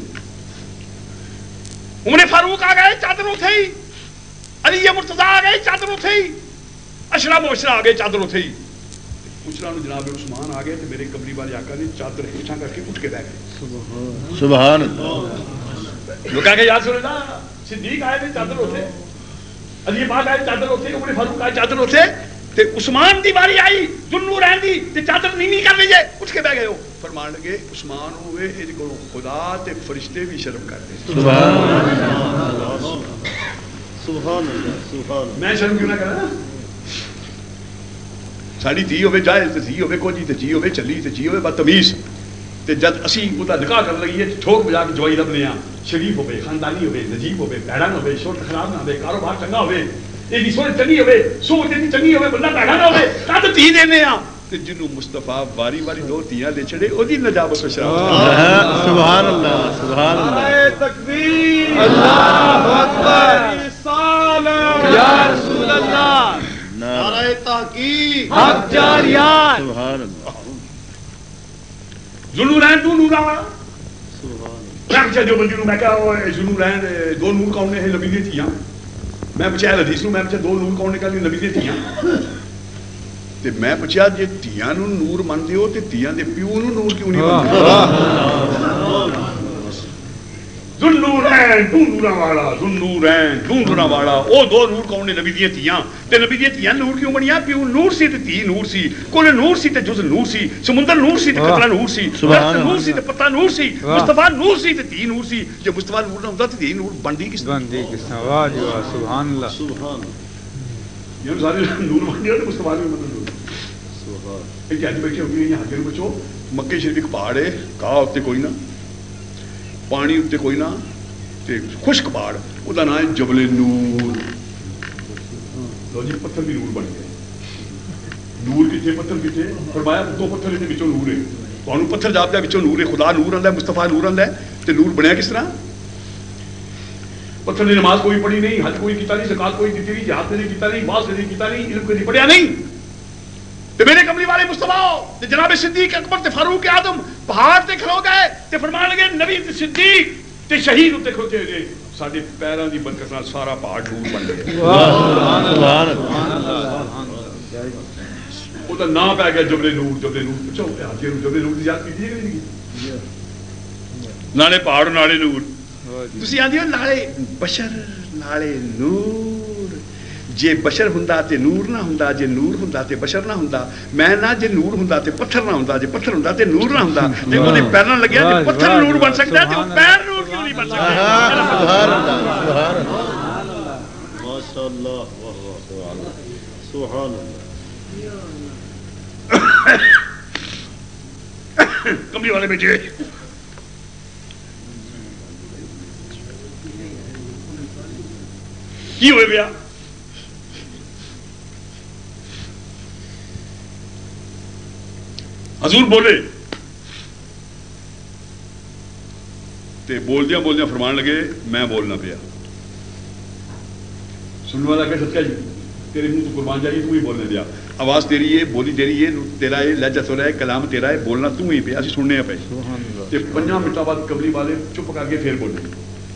عمر فاروق آ گئے چادر اٹھے. علی مرتضیٰ آ گئے چادر اٹھے. اشرا مبشرہ آ گئے چادر اٹھے. اشرا نو جناب عثمان آ گئے تو میرے قبری والے آقا نے چادر ہیٹھا کر کے اٹھ کے بیٹھ گئے. سبحان اللہ. وہ کہا کہ یا رسول اللہ صدیق آئے تھے چادر اٹھے علی پاک آئے چادر اٹھے عمر فاروق آئے چادر اٹھے تے عثمان دی باری آئی ذوالنورین دی تے چادر نیوی کر لیجئے اٹھ کے بیٹھ گئے. ہو فرمان لگے عثمان ہوئے اے کو خدا تے فرشتے بھی شرم کرتے. سبحان اللہ سبحان اللہ سبحان. میں شرم کیوں نہ کرا ساری دھی ہوئے جائز تے دھی ہوئے کوجی تے جی ہوئے چلی تے جی ہوئے بدتمیز تے جد اسی اُدا نکاح کر لگیے ٹھوک بجا کے جوائی لبنے ہاں شریف ہوئے خاندانی ہوئے نجیب ہوئے پیڑان ہوئے شورت خراب نہ ہوئے کاروبار چنگا ہوئے ایڈی سوچ چنگی ہوئے سوچ ایڈی چنگی ہوئے بندہ پیڑا نہ ہوئے تد تھی دینے ہاں تے جنوں مصطفیٰ واری واری دو تیاں لے چھڑے او دی نجابت و شرافت سبحان اللہ سبحان اللہ نعرہ تکبیر اللہ اکبر رسالت یا رسول اللہ نعرہ تحقیق حق جاریات سبحان اللہ ذوالنورین تو نورا سبحان میں پوچھا جو بندی نوں میں کہا ذوالنورین دو نور کون نے نبی نے تھیاں میں پوچھا حدیث نوں میں پوچھا دو نور کون نے کہا نبی نے تھیاں تے میں پوچھا جے تیاں نوں نور مندے ہو تے تیاں دے پیو نوں نور کیوں نہیں مندے ذوالنورین تو نورا والا ذوالنورین تو نورا والا او دو نور کون نے نبی دی تیاں تے نبی دی تیاں نور کیوں بنیاں پیو نور سی تے تی نور سی کل نور سی تے جز نور سی سمندر نور سی تے قطرہ نور سی درخت نور سی تے پتہ نور سی مصطفیٰ نور سی تے تی نور سی جے مصطفیٰ نور نہ ہوندا تے تی نور بندی کس طرح واہ جی واہ سبحان اللہ سبحان اللہ یہ سارے نور بن گئے تے مصطفیٰ نے مطلب سبحان ایک آج بیٹھے ہوئے یہاں کے بچو مکے شریف ایک پہاڑ ہے کہا ہوتے کوئی نہ پانی ہوتے کوئی نہ تے خشک پہاڑ او دا نام ہے جبل نور لو جی پتھر بھی نور بن گئے نور کتنے پتھر کتنے فرمایا دو پتھر اتنے بچوں نور ہے تو پتھر جاتا ہے بچوں نور ہے خدا نور آندا ہے مصطفیٰ نور آندا ہے تے نور بنیا کس طرح پتھر نے نماز کوئی پڑھی نہیں حج کوئی کیتا نہیں زکات کوئی دیتی نہیں جہاد نہیں کیتا نہیں باز نہیں کیتا نہیں علم کوئی پڑھیا نہیں تے میرے کملی والے مصطفیٰ تے جناب صدیق اکبر تے فاروق اعظم پہاڑ تے کھلو گئے تے فرمان لگے نبی تے صدیق تے شہید تے کھلوتے ہوئے ساڈے پیراں دی برکت نال سارا پہاڑ نور بن گیا سبحان اللہ وہ تو نام پہ گیا جبل نور پوچھو جبل نور کی یاد کی نہیں نالے پہاڑ نالے نور تسی آندی ہو نالے بشر نالے نور جے بشر ہوندا تے نور نہ ہوندا جے نور ہوندا تے بشر نہ ہوندا میں نہ جے نور ہوندا تے پتھر نہ ہوندا جے پتھر ہوندا تے نور نہ ہوندا تے اودے پیر نہ لگیا تے پتھر نور بن سکدا ہے تے او پیر نور کیوں نہیں بن سکدا سبحان اللہ سبحان اللہ ماشاء اللہ واہ واہ سبحان اللہ کملی والے بیٹے کی ہوئے بیا حضور بولے تے بولدیاں بولدیاں فرمان لگے میں بولنا پیا سننے والا کہ سچا جی تیرے منہ تو قربان جائیے تو ہی بولنے دیا آواز تیری ہے بولی تیری ہے تیرا ہے لہجہ تیرا ہے کلام تیرا ہے بولنا تو ہی پہ اسی سننے ہیں پہ تے 5 منٹوں بعد قبلی والے چپ کر کے پھر بولے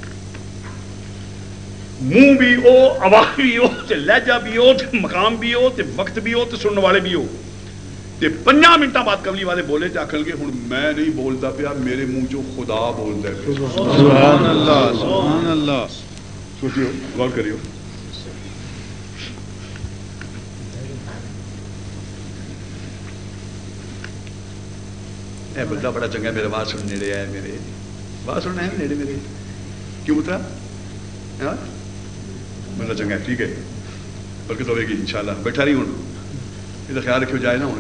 منہ بھی ہو آواز بھی ہو تے لہجہ بھی ہو تے مقام بھی ہو تے وقت بھی ہو تے سننے والے بھی ہو تے 5 منٹوں بعد قبلی والے بولے تے آکھن گے ہن میں نہیں بولتا پیا میرے منہ چوں خدا بولدا ہے سبحان اللہ سبحان اللہ سوچیو غور کریو اے بندہ بڑا چنگا میرے بات سننے نیڑے آیا میرے بات سننا ہے نیڑے میرے کیوں اترا بندہ چنگا ہے ٹھیک ہے برکت ہوئے گی انشاءاللہ بیٹھا نہیں ہوں یہ خیال رکھو جائے نہ ہونے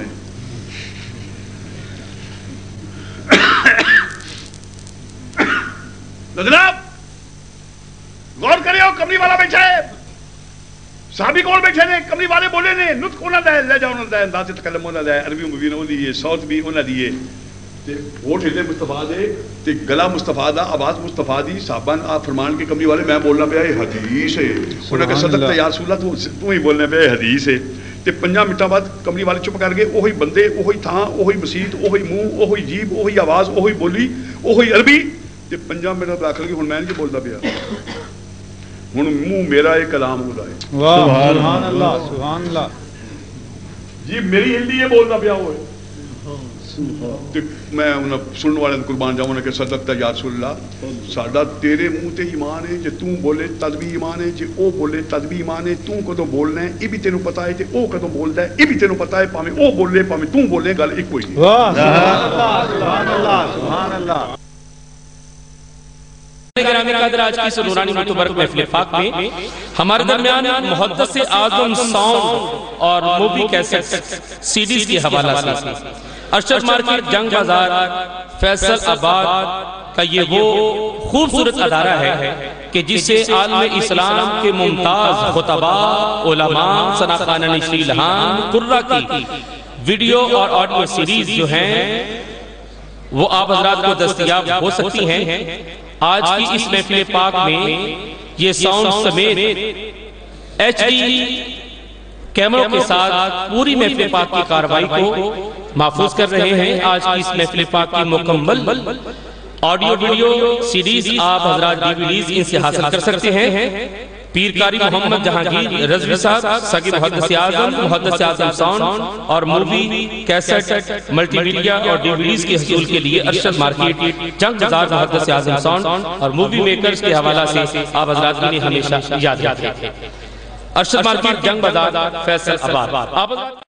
جناب غور کریو کملی والا بیٹھا ہے صحابی کول بیٹھے نے کملی والے بولے نے نطق انہاں دا ہے لہجہ انہاں دا ہے انداز تکلم انہاں دا ہے عربی مبین انہاں دی ہے صوت بھی انہاں دی ہے تے ووٹ ہلے مصطفیٰ دے تے گلا مصطفیٰ دا آواز مصطفیٰ دی صحابہ آپ فرمان کے کملی والے میں بولنا پیا یہ حدیث ہے انہاں کہ صدقت یا رسول اللہ تو ہی بولنا پیا یہ حدیث ہے تے 5 منٹوں بعد کملی والے چپ کر گئے وہی بندے وہی تھاں وہی مسیت وہی منہ وہی جیب وہی آواز وہی بولی وہی عربی تے 5 منٹ بعد آخر گئے ہن میں نہیں بولدا پیا ہن منہ میرا ہے کلام خدا ہے سبحان اللہ سبحان اللہ جی میری ہندی ہے بولدا پیا ہوئے تے میں انہاں سننے والے قربان جاواں کہ صدقت یا رسول اللہ ساڈا تیرے منہ تے ایمان ہے جے تو بولے تد بھی ایمان ہے جے او بولے تد بھی ایمان ہے تو کدوں بولنا ہے یہ بھی تینوں پتہ ہے تے او کدوں بولدا ہے یہ بھی تینوں پتہ ہے پاویں او بولے پاویں تو بولے گل ایک ہوئی ہے واہ سبحان اللہ سبحان اللہ گرامی قدر آج کی سنورانی متبرک محفل پاک میں ہمارے درمیان محدث اعظم ساؤنڈ اور مووی کیسٹ سیڈیز کی حوالہ سے ارشد مارکیٹ جنگ بازار فیصل آباد کا یہ وہ خوبصورت ادارہ ہے کہ جسے عالم اسلام کے ممتاز خطباء، علماء، ثناخوان نشری لہان، قرہ کی ویڈیو اور آڈیو سیریز جو ہیں وہ آپ حضرات کو دستیاب ہو سکتی ہیں۔ آج کی اس محفل پاک میں یہ ساؤنڈ سمیت HD کیمروں کے ساتھ پوری محفل پاک کی کاروائی کو محفوظ کر رہے ہیں۔ آج کی اس محفل پاک کی مکمل آڈیو ویڈیو سیریز آپ حضرات DVDs ان سے حاصل کر سکتے ہیں۔ پیر قاری محمد جہانگیر رضوی صاحب، سگی محدث اعظم ساؤنڈ اور مووی، کیسٹ، ملٹی میڈیا اور DVDs کے حصول کے لیے ارشد مارکیٹ جنگ بازار محدث اعظم ساؤنڈ اور مووی میکرز کے حوالہ سے آپ حضرات نے ہمیشہ یاد رکھیں۔ ارشد مارکیٹ جنگ بازار فیصل آباد۔